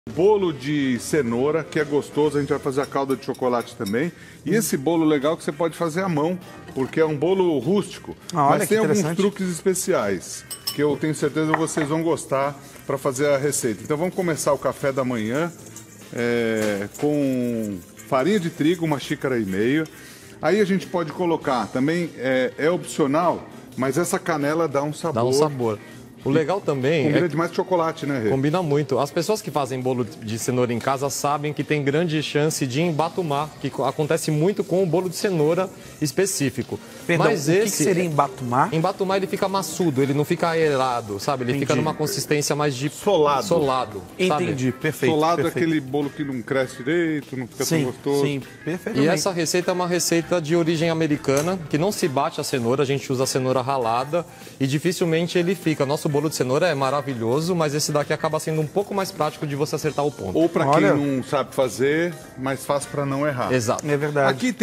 Bolo de cenoura, que é gostoso, a gente vai fazer a calda de chocolate também. E esse bolo legal que você pode fazer à mão, porque é um bolo rústico. Mas tem alguns truques especiais, que eu tenho certeza que vocês vão gostar para fazer a receita. Então vamos começar o café da manhã com farinha de trigo, 1,5 xícaras. Aí a gente pode colocar, também é opcional, mas essa canela dá um sabor. Dá um sabor. O legal também combina demais com chocolate, né, Rê? Combina muito. As pessoas que fazem bolo de cenoura em casa sabem que tem grande chance de embatumar, que acontece muito com o bolo de cenoura específico. Perdão, mas o que seria embatumar? Embatumar, ele fica maçudo, ele não fica aerado, sabe? Ele fica numa consistência mais de solado. Entendi, sabe? perfeito. Solado perfeito. É aquele bolo que não cresce direito, não fica tão gostoso. Sim, perfeitamente. E essa receita é uma receita de origem americana, que não se bate a cenoura, a gente usa a cenoura ralada e dificilmente ele fica. Nosso bolo de cenoura é maravilhoso, mas esse daqui acaba sendo um pouco mais prático de você acertar o ponto. Ou para quem não sabe fazer, mais fácil para não errar. Exato. É verdade. Aqui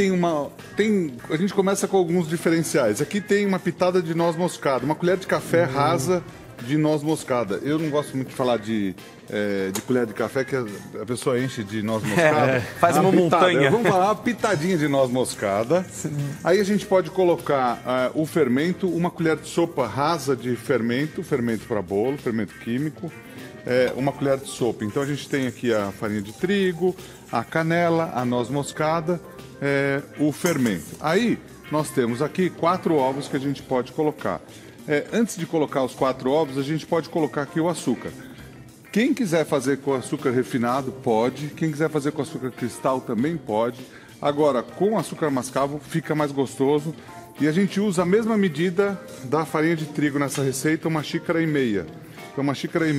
a gente começa com alguns diferenciais. Aqui tem uma pitada de noz moscada, uma colher de café rasa de noz moscada. Eu não gosto muito de falar de colher de café, que a pessoa enche de noz moscada. Faz uma montanha. Vamos falar uma pitadinha de noz moscada. Aí a gente pode colocar o fermento, uma colher de sopa rasa de fermento para bolo, fermento químico, uma colher de sopa. Então a gente tem aqui a farinha de trigo, a canela, a noz moscada, o fermento. Aí nós temos aqui 4 ovos que a gente pode colocar. Antes de colocar os 4 ovos, a gente pode colocar aqui o açúcar. Quem quiser fazer com açúcar refinado, pode. Quem quiser fazer com açúcar cristal, também pode. Agora, com açúcar mascavo, fica mais gostoso. E a gente usa a mesma medida da farinha de trigo nessa receita, 1,5 xícaras. Então, 1,5 xícaras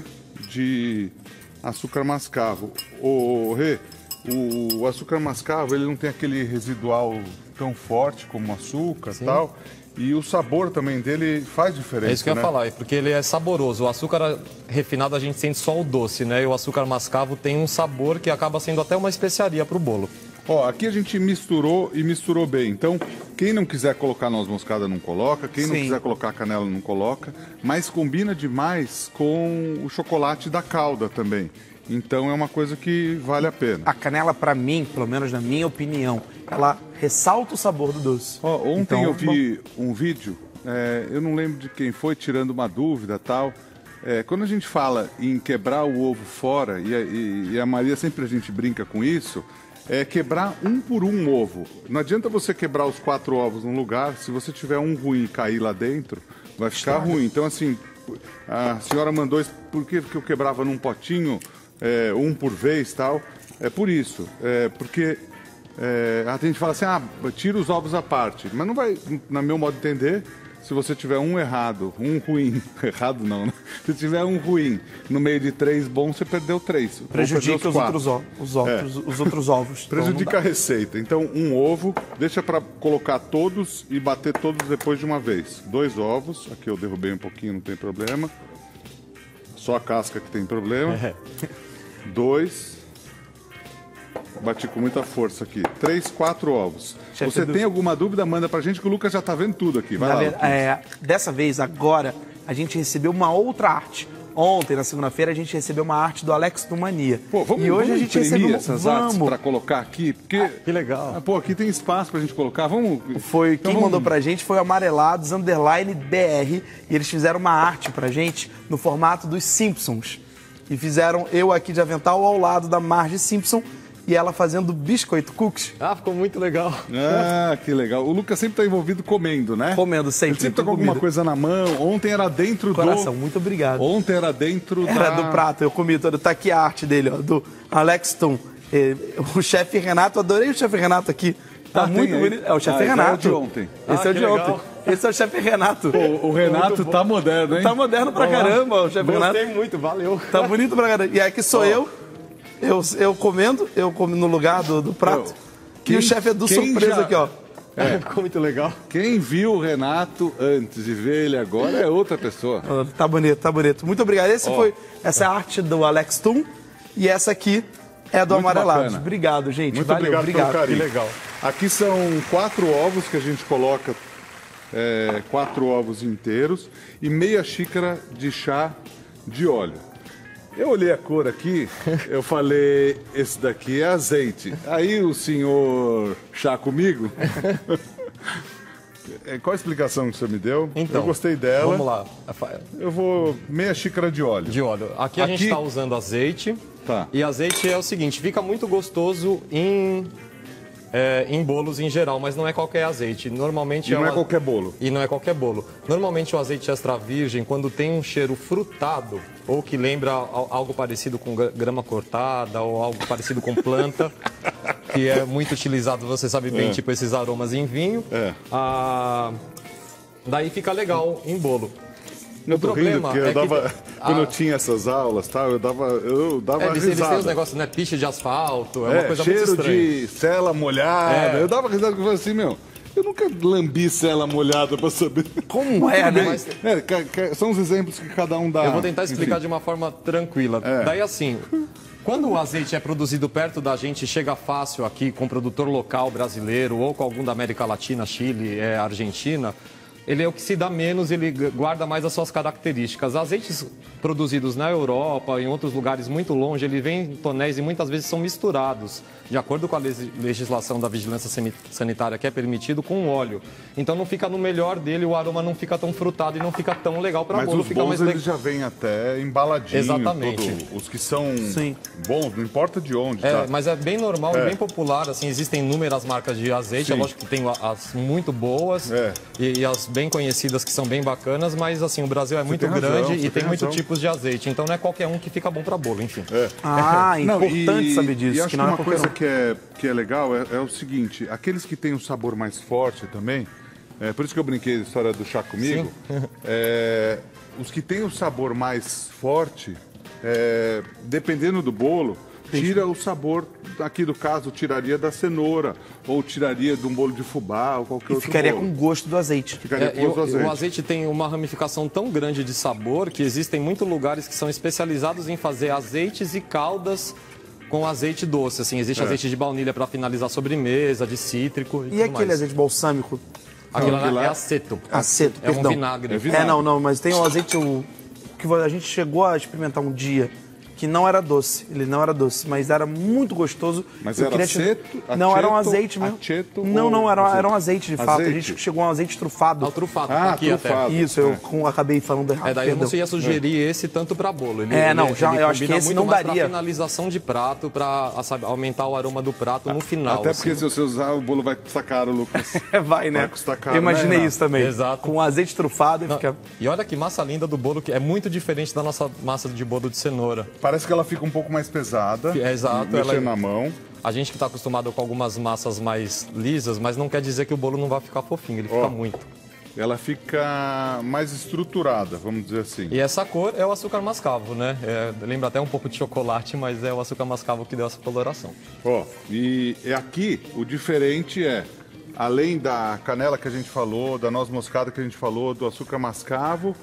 de açúcar mascavo. Rê, o açúcar mascavo, ele não tem aquele residual tão forte como o açúcar e tal. E o sabor também dele faz diferença, É isso que eu ia falar, porque ele é saboroso. O açúcar refinado a gente sente só o doce, né? E o açúcar mascavo tem um sabor que acaba sendo até uma especiaria para o bolo. Ó, aqui a gente misturou e misturou bem. Então, quem não quiser colocar noz moscada não coloca, quem não quiser colocar canela não coloca, mas combina demais com o chocolate da calda também. Então é uma coisa que vale a pena. A canela, para mim, pelo menos na minha opinião, ela ressalta o sabor do doce. Ontem então, eu vi um vídeo, eu não lembro de quem foi, tirando uma dúvida e tal. Quando a gente fala em quebrar o ovo fora, e a Maria sempre a gente brinca com isso, quebrar um por um ovo. Não adianta você quebrar os 4 ovos num lugar, se você tiver um ruim e cair lá dentro, vai ficar ruim. Então, assim, a senhora mandou isso, por que eu quebrava num potinho, um por vez e tal? É por isso, porque a gente fala assim, tira os ovos à parte. Mas não vai, na meu modo de entender, se você tiver um errado, um ruim, errado não, né? Se tiver um ruim no meio de 3 bons, você perdeu 3. Prejudica os outros ovos. Prejudica a receita. Então, um ovo, deixa para colocar todos e bater todos depois de uma vez. 2 ovos, aqui eu derrubei um pouquinho, não tem problema. Só a casca que tem problema. 2. Bati com muita força aqui. 3, 4 ovos. Chefe, você tem alguma dúvida, manda pra gente que o Lucas já tá vendo tudo aqui. Vai lá. Dessa vez, agora, a gente recebeu uma outra arte. Ontem, na segunda-feira, a gente recebeu uma arte do Alex do Mania. E hoje a gente recebeu essas artes para colocar aqui, porque que legal. Aqui tem espaço pra gente colocar. Quem mandou pra gente foi o Amarelados _BR e eles fizeram uma arte pra gente no formato dos Simpsons. E fizeram eu aqui de avental ao lado da Marge Simpson e ela fazendo biscoito cookies. Ficou muito legal. Que legal. O Lucas sempre tá envolvido comendo, né? Comendo sempre. Ele sempre tá com alguma coisa na mão. Ontem era dentro Coração, muito obrigado. Ontem era dentro do prato, eu comi todo. Tá aqui a arte dele, ó, do Alex Tum. O chefe Renato, adorei o chefe Renato aqui. Tá muito bonito. É o chefe Renato. É o de ontem. Esse é o de ontem. Esse é o chefe Renato. O Renato tá moderno, hein? Tá moderno pra caramba, o chefe Renato. Gostei muito, valeu. Tá bonito pra caramba. E aqui sou eu comendo no lugar do prato. E o chefe é do surpresa aqui, ó. Ficou muito legal. Quem viu o Renato antes e vê ele agora é outra pessoa. Tá bonito, tá bonito. Muito obrigado. Essa é a arte do Alex Tum e essa aqui é a do Amarelados. Obrigado, gente. Muito Valeu, obrigado pelo carinho. Que legal. Aqui são 4 ovos que a gente coloca, 4 ovos inteiros e meia xícara de chá de óleo. Eu olhei a cor aqui, eu falei, esse daqui é azeite. Aí o senhor chá comigo... Qual a explicação que você me deu? Então, eu gostei dela. Vamos lá. Eu vou meia xícara de óleo. De óleo. Aqui a gente está usando azeite. Tá. E azeite é o seguinte, fica muito gostoso em bolos em geral, mas não é qualquer azeite. Normalmente não é qualquer bolo. E não é qualquer bolo. Normalmente o azeite extra virgem, quando tem um cheiro frutado, ou que lembra algo parecido com grama cortada, ou algo parecido com planta, que é muito utilizado, você sabe bem, tipo esses aromas em vinho, daí fica legal em bolo. Eu tô rindo porque eu dava, quando eu tinha essas aulas, tá, eu dava risada. Eles têm os negócios, né? Piche de asfalto, é uma coisa muito estranha. Cheiro de cela molhada. Eu dava risada porque eu falei assim, meu, eu nunca lambi cela molhada pra saber. Como é, né? Mas, são os exemplos que cada um dá. Eu vou tentar explicar de uma forma tranquila. Daí assim, quando o azeite é produzido perto da gente, chega fácil aqui com produtor local brasileiro ou com algum da América Latina, Chile, Argentina, ele é o que se dá menos, ele guarda mais as suas características. Azeites produzidos na Europa, em outros lugares muito longe, ele vem em tonéis e muitas vezes são misturados, de acordo com a legislação da vigilância sanitária, que é permitido com óleo. Então não fica no melhor dele, o aroma não fica tão frutado e não fica tão legal para bolo. Mas os bolos eles já vêm até embaladinho. Exatamente. Os que são bons, não importa de onde. Tá? Mas é bem normal e bem popular. Assim, existem inúmeras marcas de azeite, é lógico que tem as muito boas e as bem conhecidas que são bem bacanas, mas assim, o Brasil é muito grande e tem muitos tipos de azeite. Então não é qualquer um que fica bom para bolo, enfim. Importante saber disso. E acho que uma coisa que é legal é o seguinte, aqueles que têm um sabor mais forte também, por isso que eu brinquei a história do chá comigo, os que têm o sabor mais forte, dependendo do bolo, tira o sabor, aqui do caso, tiraria da cenoura, ou tiraria de um bolo de fubá, ou qualquer outro bolo. E ficaria com o gosto do azeite. Ficaria com o gosto do azeite. O azeite tem uma ramificação tão grande de sabor que existem muitos lugares que são especializados em fazer azeites e caldas com azeite doce. Assim, existe azeite de baunilha para finalizar a sobremesa, de cítrico e tudo aquele mais. azeite balsâmico? Aquilo lá é aceto. Aceto, é perdão. Um vinagre. Não, mas tem um azeite que a gente chegou a experimentar um dia, que não era doce, ele não era doce, mas era muito gostoso. Mas era aceto? Não, era um azeite mesmo. Não, era um azeite de fato. A gente chegou a um azeite trufado. Trufado, aqui trufado. Até. Isso, eu acabei falando errado. Daí eu não ia sugerir esse tanto para bolo. Eu acho que esse não daria. Pra finalização de prato, para aumentar o aroma do prato no final. Até porque se você usar, o bolo vai custar caro, Lucas. Vai, né? Vai custar caro. Eu imaginei isso também. Exato. Com azeite trufado. E olha que massa linda do bolo, que é muito diferente da nossa massa de bolo de cenoura. Parece que ela fica um pouco mais pesada. Exato. Mexer na mão. A gente que está acostumado com algumas massas mais lisas, mas não quer dizer que o bolo não vai ficar fofinho, ele fica muito. Ela fica mais estruturada, vamos dizer assim. E essa cor é o açúcar mascavo, né? Lembra até um pouco de chocolate, mas é o açúcar mascavo que deu essa coloração. E aqui o diferente além da canela que a gente falou, da noz moscada que a gente falou, do açúcar mascavo,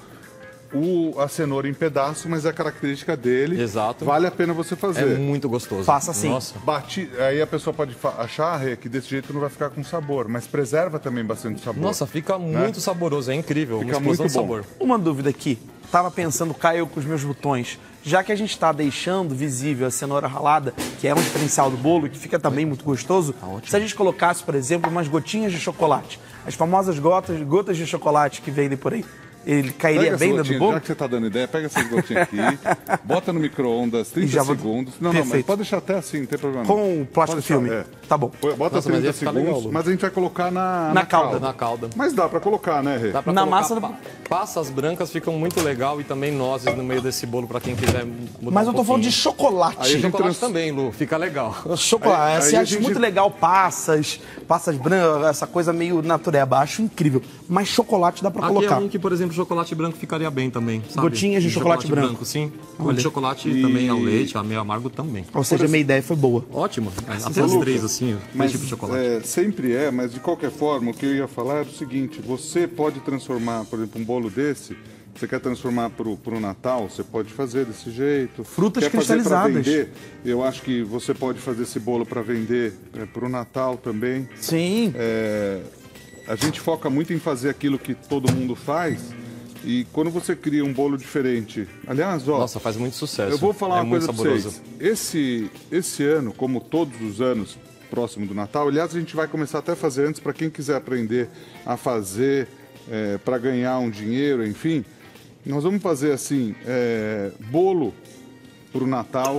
a cenoura em pedaço, mas é a característica dele. Exato. Vale a pena você fazer. É muito gostoso. Faça assim. Nossa. Aí a pessoa pode achar que desse jeito não vai ficar com sabor, mas preserva também bastante sabor. Nossa, fica muito saboroso, é incrível. Fica uma explosão muito de bom. sabor. Uma dúvida aqui. Tava pensando, Caio, com os meus botões. Já que a gente está deixando visível a cenoura ralada, que é um diferencial do bolo, que fica também muito gostoso, se a gente colocasse, por exemplo, umas gotinhas de chocolate, as famosas gotas de chocolate que vendem por aí, ele cairia bem dentro do bolo? Já que você está dando ideia, pega essas gotinhas aqui, bota no micro-ondas 30 segundos. Não, mas pode deixar até assim, não tem problema. Com o plástico filme. Tá bom. Bota 30 segundos, mas a gente vai colocar na calda. Na calda. Mas dá para colocar, né, Rê? Dá pra na colocar massa. Passas brancas ficam muito legal e também nozes no meio desse bolo para quem quiser mudar. Mas eu tô falando de chocolate. Aí chocolate também, Lu, fica legal. Chocolate, você acha muito legal passas brancas, essa coisa meio natureba, acho incrível. Mas chocolate dá pra colocar. Aqui é um que, por exemplo, chocolate branco ficaria bem também, sabe? Gotinhas de chocolate branco. Sim. O de chocolate também ao leite, a meio amargo também. Ou seja, a minha ideia foi boa. Ótimo. Até as três, assim, três tipos de chocolate. Sempre mas de qualquer forma, o que eu ia falar era o seguinte, você pode transformar, por exemplo, um bolo desse, você quer transformar pro Natal, você pode fazer desse jeito. Frutas quer cristalizadas. Fazer pra vender, eu acho que você pode fazer esse bolo para vender pro Natal também. Sim. A gente foca muito em fazer aquilo que todo mundo faz, E quando você cria um bolo diferente... Aliás, ó... Nossa, faz muito sucesso. Eu vou falar uma coisa pra saboroso. vocês. Esse ano, como todos os anos próximo do Natal, aliás, a gente vai começar até a fazer antes para quem quiser aprender a fazer para ganhar um dinheiro, enfim. Nós vamos fazer assim, bolo para o Natal.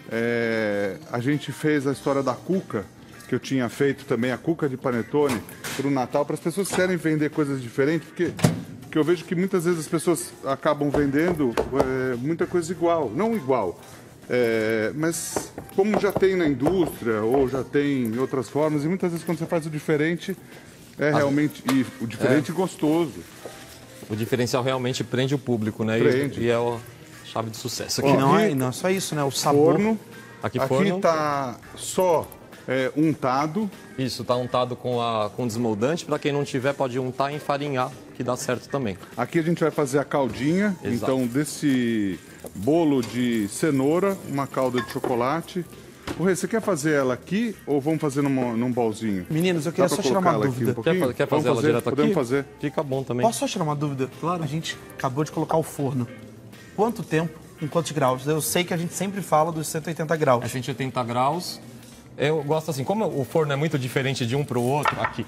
A gente fez a história da cuca, que eu tinha feito também, a cuca de panetone, para o Natal, para as pessoas que querem vender coisas diferentes, porque eu vejo que muitas vezes as pessoas acabam vendendo muita coisa igual, não igual, mas como já tem na indústria ou já tem em outras formas, e muitas vezes quando você faz o diferente, realmente, e o diferente gostoso. O diferencial realmente prende o público, né? Prende. E é a chave de sucesso aqui. E não é só isso, né? O sabor. Forno. Aqui Tá só untado. Isso, tá untado com desmoldante. Para quem não tiver, pode untar e enfarinhar, que dá certo também. Aqui a gente vai fazer a caldinha. Exato. Então, desse bolo de cenoura, uma calda de chocolate. O Rê, você quer fazer ela aqui ou vamos fazer num bolzinho? Meninos, eu queria só tirar uma dúvida. Quer fazer ela direto aqui? Podemos fazer. Fica bom também. Posso só tirar uma dúvida? Claro. A gente acabou de colocar o forno. Quanto tempo, em quantos graus? Eu sei que a gente sempre fala dos 180 graus. É 180 graus. Eu gosto assim, como o forno é muito diferente de um para o outro, aqui,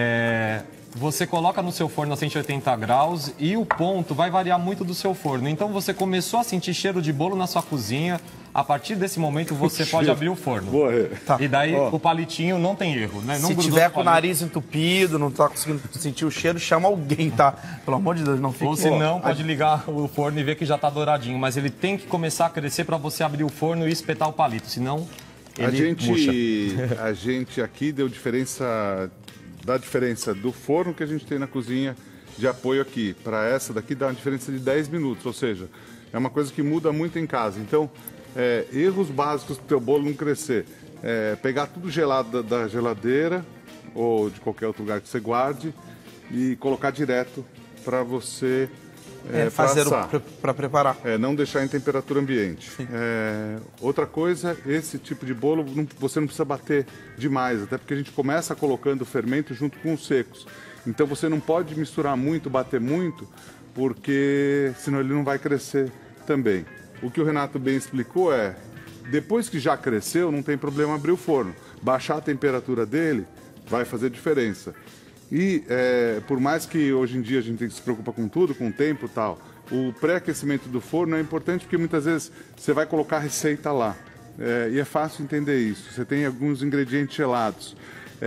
você coloca no seu forno a 180 graus e o ponto vai variar muito do seu forno. Então você começou a sentir cheiro de bolo na sua cozinha, a partir desse momento você pode abrir o forno. Boa, Rê. Tá. E daí o palitinho não tem erro, né? Não Se grudou tiver no com o palito. nariz entupido, não tá conseguindo sentir o cheiro, chama alguém, tá? Pelo amor de Deus, não fique... Ou se não, pode ligar o forno e ver que já tá douradinho. Mas ele tem que começar a crescer para você abrir o forno e espetar o palito, senão ele murcha. A gente aqui deu diferença do forno que a gente tem na cozinha de apoio aqui. Para essa daqui dá uma diferença de 10 minutos, ou seja, é uma coisa que muda muito em casa. Então, erros básicos para o teu bolo não crescer. Pegar tudo gelado da geladeira ou de qualquer outro lugar que você guarde e colocar direto para você fazer assar. para preparar. Não deixar em temperatura ambiente. Outra coisa, esse tipo de bolo você não precisa bater demais, até porque a gente começa colocando o fermento junto com os secos. Então você não pode misturar muito, bater muito, porque senão ele não vai crescer também. O que o Renato bem explicou depois que já cresceu, não tem problema abrir o forno. Baixar a temperatura dele vai fazer diferença. E por mais que hoje em dia a gente se preocupa com tudo, com o tempo e tal, o pré-aquecimento do forno é importante porque muitas vezes você vai colocar a receita lá. E é fácil entender isso. Você tem alguns ingredientes gelados.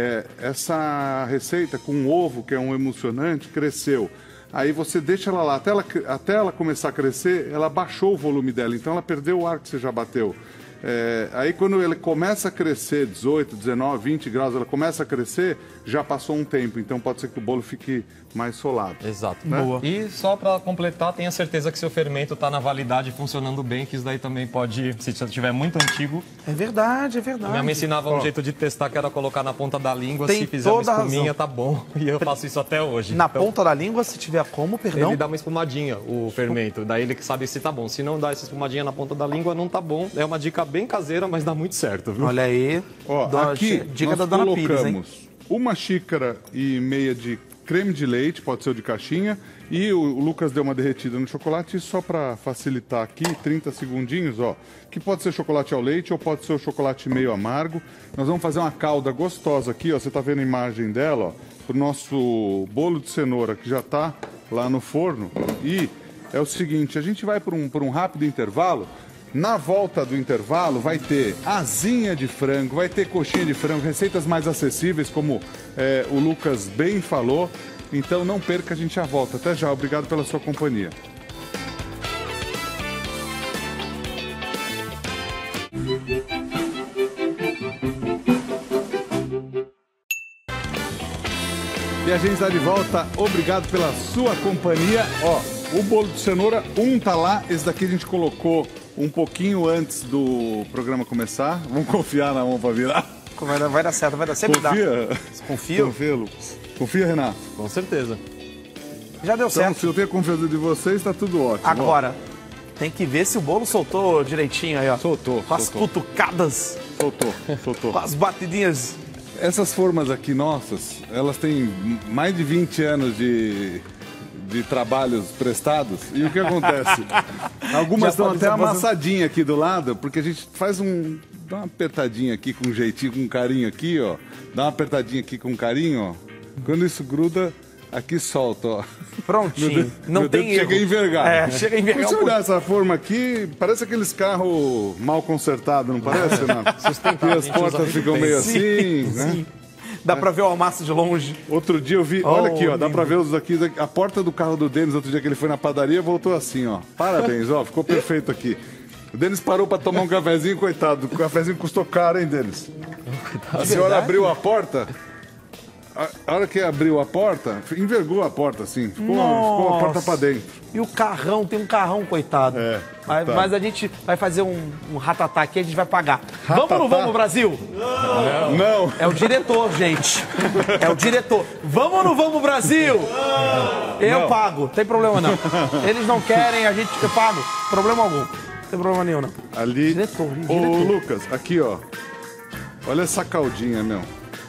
Essa receita com ovo, que é um emulsionante, cresceu. Aí você deixa ela lá, até ela começar a crescer, ela baixou o volume dela, então ela perdeu o ar que você já bateu. Aí quando ele começa a crescer, 18, 19, 20 graus, ela começa a crescer, já passou um tempo, então pode ser que o bolo fique mais solado. Exato. Né? Boa. E só para completar, tenha certeza que seu fermento está na validade funcionando bem, que isso daí também pode, se estiver muito antigo... É verdade, é verdade. Minha mãe ensinava um jeito de testar, que era colocar na ponta da língua, Tem se fizer uma toda a espuminha, razão. tá bom. E eu faço isso até hoje. Na Então, ponta da língua, se tiver como, perdão? ele dá uma espumadinha, o fermento. Daí ele sabe se tá bom. Se não dá essa espumadinha na ponta da língua, não tá bom. É uma dica bem caseira, mas dá muito certo, viu? Olha aí. Aqui dica nós da Dona Pires, hein? colocamos 1,5 xícara de creme de leite, pode ser o de caixinha, e o Lucas deu uma derretida no chocolate, e só para facilitar aqui, 30 segundinhos, que pode ser chocolate ao leite ou pode ser o chocolate meio amargo. Nós vamos fazer uma calda gostosa aqui, você tá vendo a imagem dela, pro nosso bolo de cenoura que já tá lá no forno. E é o seguinte, a gente vai por um rápido intervalo. Na volta do intervalo vai ter asinha de frango, vai ter coxinha de frango, receitas mais acessíveis, como o Lucas bem falou. Então não perca, a gente já volta. Até já, obrigado pela sua companhia. E a gente está de volta, obrigado pela sua companhia. O bolo de cenoura, tá lá, esse daqui a gente colocou um pouquinho antes do programa começar. Vamos confiar na mão para virar. Vai dar certo, vai dar. Sempre dá. Confia? Confia, Lucas. Confia, Renato. Com certeza. Já deu Então, certo. se eu tenho confiança de vocês, tá tudo ótimo. Agora, tem que ver se o bolo soltou direitinho aí, ó. Soltou. Com as cutucadas, Soltou. com as batidinhas. Essas formas aqui nossas, elas têm mais de 20 anos de de trabalhos prestados. E o que acontece? Algumas Já estão pode até se aposentar. amassadinhas aqui do lado, porque a gente faz dá uma apertadinha aqui com um jeitinho, com um carinho aqui, ó. Dá uma apertadinha aqui com carinho, ó. Quando isso gruda, aqui solta, ó. Prontinho. Não Meu tem dedo chega a erro. envergar. É, chega a envergar Se um você pouquinho. olhar essa forma aqui, parece aqueles carros mal consertados, não parece, não? Sustentável, E a as gente usa portas muito ficam bem. meio Sim, assim, né? sim. Dá pra ver o amasso de longe. Outro dia eu vi, olha aqui, ó, dá lindo. pra ver os aqui, a porta do carro do Denis, outro dia que ele foi na padaria, voltou assim, ó. Parabéns, ó, ficou perfeito aqui. O Denis parou pra tomar um cafezinho, coitado, o cafezinho custou caro, hein, Denis? A senhora verdade? abriu a porta, a hora que abriu a porta, envergou a porta, assim, ficou a porta pra dentro. E o carrão, tem um carrão, coitado. É, Mas, coitado. mas a gente vai fazer um ratatá aqui, a gente vai pagar. Vamos ou não Ratatá? vamos, Brasil? Não, É o diretor, gente. É o diretor. Vamos ou não vamos, Brasil? Eu Não. pago, tem problema não. Eles não querem, eu pago. Problema algum. Não tem problema nenhum, não. ali... Diretor, Ô, diretor. Lucas, aqui, ó. Olha essa caldinha, meu.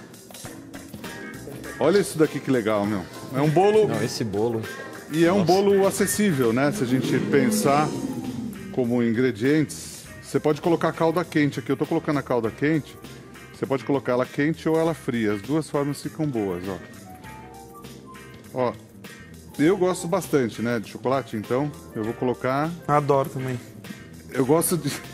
Olha isso daqui que legal, meu. É um bolo... Não, esse bolo... E é um bolo acessível, né? Se a gente pensar como ingredientes, você pode colocar calda quente aqui. Eu tô colocando a calda quente. Você pode colocar ela quente ou ela fria. As duas formas ficam boas, ó. Ó, eu gosto bastante, né, de chocolate, então eu vou colocar... Adoro também. Eu gosto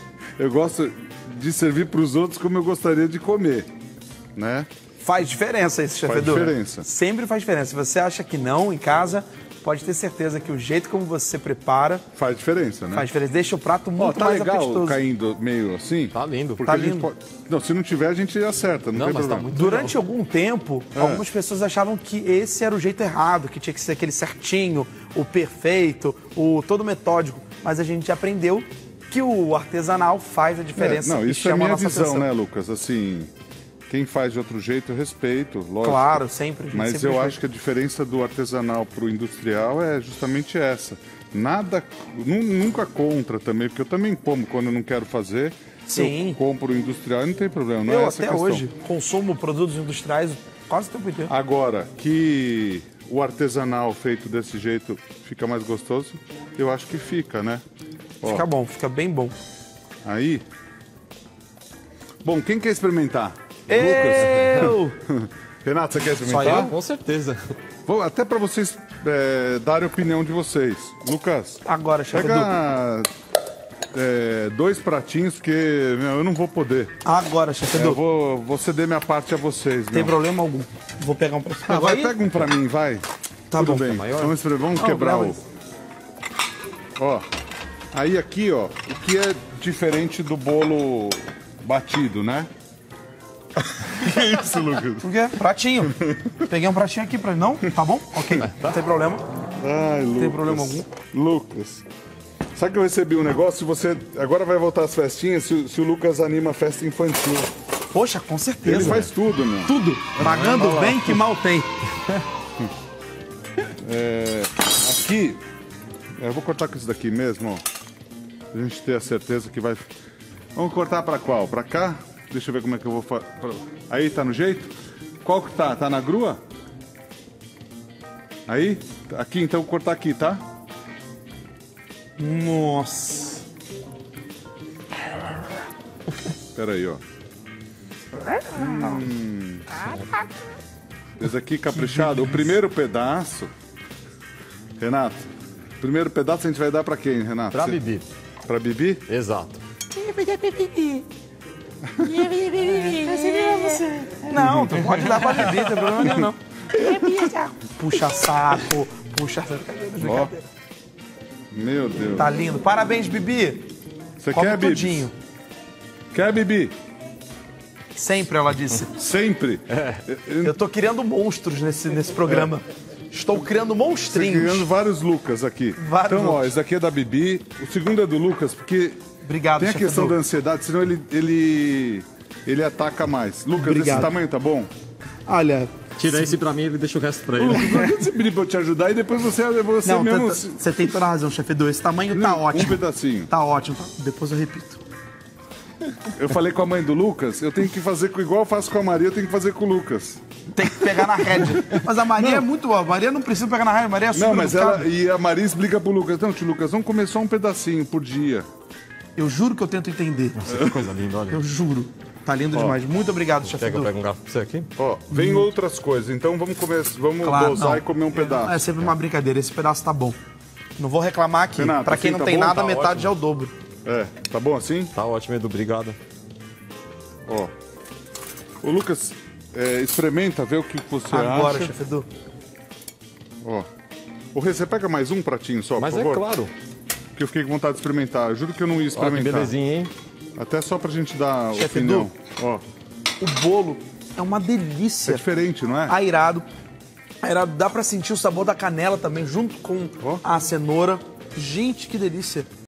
de servir para os outros como eu gostaria de comer, né? Faz diferença esse, chefe Faz Edu. diferença. Sempre faz diferença. Se você acha que não, em casa, pode ter certeza que o jeito como você prepara Faz diferença, né? faz diferença. Deixa o prato Ó, muito tá mais legal apetitoso. caindo meio assim? Tá lindo. Porque Tá a gente lindo. pode... Não, se não tiver, a gente acerta, não, Não, tem mas tá problema. muito Durante algum tempo, algumas pessoas achavam que esse era o jeito errado, que tinha que ser aquele certinho, o perfeito, o todo metódico. Mas a gente aprendeu que o artesanal faz a diferença. Não, e isso é a chama a minha nossa visão, atenção. né, Lucas? Assim, quem faz de outro jeito eu respeito, lógico. Claro, sempre. a gente Mas sempre eu respeita. acho que a diferença do artesanal pro industrial é justamente essa. Nada, nunca contra também, porque eu também como quando eu não quero fazer. Sim. Eu compro o industrial e não tem problema, não é Eu essa até a questão. hoje consumo produtos industriais quase o tempo inteiro. Agora, que o artesanal feito desse jeito fica mais gostoso, eu acho que fica, né? Ó, Fica bom, fica bem bom. aí... Bom, quem quer experimentar? Eu! Lucas? Renato, você quer Só experimentar? eu? Com certeza. Vou até para vocês darem a opinião de vocês. Lucas, Agora, chefe Edu. pega 2 pratinhos, porque meu, eu não vou poder. Agora, chefe Eu Edu. vou ceder minha parte a vocês. Tem meu. problema algum. Vou pegar um pra você. Ah, vai, pega um pra mim, vai. Tá Tudo bom. bem. Tá maior? Vamos Não, quebrar grava o... Ó, aí aqui, ó, o que é diferente do bolo batido, né? Que isso, Lucas? Por quê? Pratinho. Peguei um pratinho aqui pra... Não? Tá bom? Ok. Não tem problema. Ai, Lucas. tem problema algum. Lucas. Sabe que eu recebi um negócio? Se você agora vai voltar às festinhas, se o Lucas anima a festa infantil. Poxa, com certeza. Ele faz tudo, meu. tudo. Pagando bem que mal tem. Aqui, eu vou cortar com isso daqui mesmo, ó. Pra gente ter a certeza que vai... Vamos cortar pra qual? Pra cá? Deixa eu ver como é que eu vou fazer. Aí, tá no jeito? Qual que tá? Tá na grua? Aí? Aqui, então vou cortar aqui, tá? Nossa. Pera aí, ó. Esse aqui caprichado. O primeiro pedaço... Renato, o primeiro pedaço a gente vai dar pra quem, Renato? Pra Bibi. Pra Bibi? Exato. Não, tu pode dar pra beber, não tem problema nenhum, não. Puxa saco, puxa... Ó. Meu Deus. Tá lindo. Parabéns, Bibi. Você Come quer, Bibi? tudinho. Quer, Bibi? Sempre, ela disse. Sempre. Eu tô criando monstros nesse programa. Estou criando monstrinhos. Criando vários Lucas aqui. Vários Então, ó, Lucas. esse aqui é da Bibi. O segundo é do Lucas, porque Obrigado, tem a chefe questão Edu. da ansiedade, senão ele ataca mais. Lucas, Obrigado. esse tamanho tá bom? Olha... Tira esse pra mim e deixa o resto pra ele. Lucas, por que você pediu pra eu te ajudar e depois você Não, mesmo... você tem toda a razão, chefe Edu. Esse tamanho tá ótimo. Um pedacinho. Tá ótimo. Depois eu repito. Eu falei com a mãe do Lucas, eu tenho que fazer igual eu faço com a Maria, eu tenho que fazer com o Lucas. Tem que pegar na rédea. Mas a Maria é muito boa. A Maria não precisa pegar na rédea, a Maria é super Não, mas educada. e a Maria explica pro Lucas, não, tio Lucas, vamos comer só um pedacinho por dia. Eu juro que eu tento entender. Nossa, que coisa linda, olha. Eu juro. Tá lindo demais. Muito obrigado, chefe Pega, Edu. pega um garfo pra você aqui. Ó, vem outras coisas, então vamos Claro, dosar não. e comer um pedaço. É sempre uma brincadeira. Esse pedaço tá bom. Não vou reclamar aqui. Renato, Pra quem assim não tá tem bom? nada, Tá metade ótimo. já é o dobro. É, tá bom assim? Tá ótimo, Edu, obrigado. Ó. Ô, Lucas, experimenta, vê o que você Agora, acha. chefe Edu. Ó. Ô, Rê, você pega mais um pratinho só, Mas por é favor? claro. Que eu fiquei com vontade de experimentar. Eu juro que eu não ia Olha que experimentar. belezinha, hein? Até só pra gente dar Chefe opinião. Ó, O bolo é uma é delícia. diferente, não é? Airado. Airado. Dá pra sentir o sabor da canela também, junto com Ó. a cenoura. Gente, que delícia.